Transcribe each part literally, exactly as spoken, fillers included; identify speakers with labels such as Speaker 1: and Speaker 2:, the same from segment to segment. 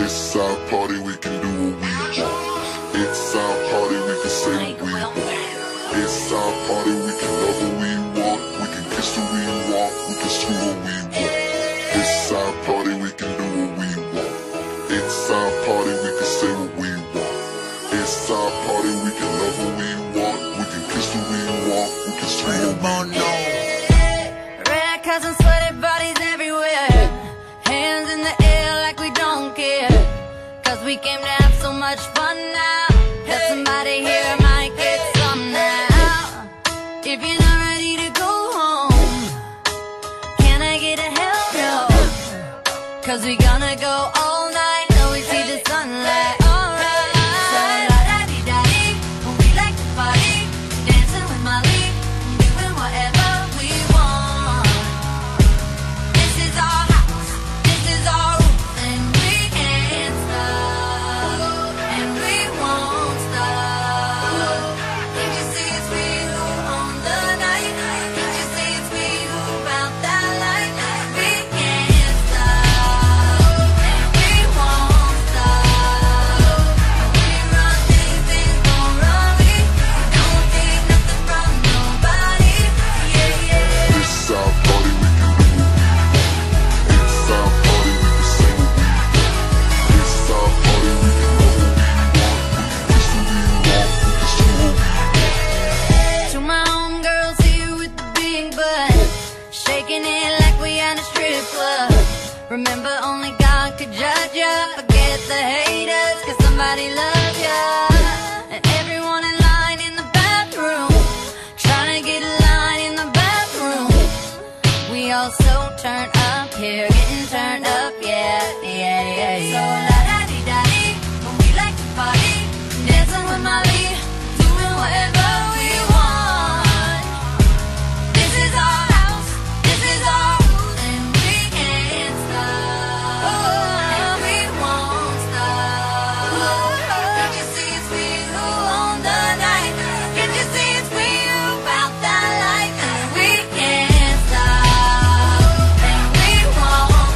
Speaker 1: It's our party, we can do what we want. It's our party, we can say what we want. It's our party, we can love what we want. We can kiss what we want, we can screw what we want. It's our party, we can do what we want. It's our party, we can say what we want. It's our party, we can love what we want. We can kiss what we want, we can screw what we want.
Speaker 2: Red cousins, sweaty bodies everywhere. Hands in the air like we don't care. Cause we came to have so much fun now that somebody here might get some now. If you're not ready to go home, can I get a hell no? Cause we gonna go all night till we see the sunlight. Alright, so la-da-dee-da-dee, we like to party, dancing with Molly, doing whatever we want. This is our house, this is our roof, and we can't stop, and we won't stop. Can't you see it's we who own the night? Can't you see it's we who found that light? We can't stop, and we won't stop. We run things, things gon' run me. Don't take nothing from nobody. Yeah, yeah.
Speaker 1: It's our party, we can do what we want. It's our party, we can say what we want. It's our party, we can love what we want. We can kiss what we want, we can screw what we want.
Speaker 2: To my homegirls here with the big butt, shaking it like we at a strip club. Remember, only God could judge ya. Forget the haters, cause somebody loves ya. And everyone in line in the bathroom, trying to get a line in the bathroom. We all so turned up here, getting turned up, yeah, yeah, yeah, yeah. So la-da-dee-da-dee, we like to party, dancing with Molly, doing whatever we want. This is our house, this is our rules, and we can't stop, and we won't stop. Can't you see it's we who own the night? Can't you see it's we who found that light? And we can't stop, and we won't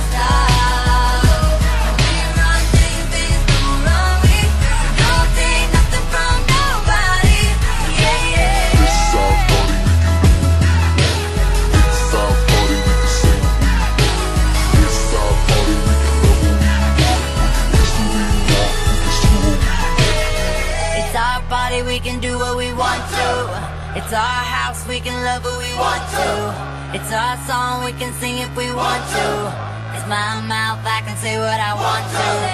Speaker 2: stop. We run things, things gon' run me. Don't take nothing from nobody. Yeah, yeah.
Speaker 1: It's our party, we can do what we want. It's our party, we can say what we want. It's our party, we can love what we want. We can kiss what we want, we can screw what we want.
Speaker 2: It's our party, we can do what we want to. It's our house, we can love what we want to. It's our song, we can sing if we want to. It's my mouth, I can say what I want to.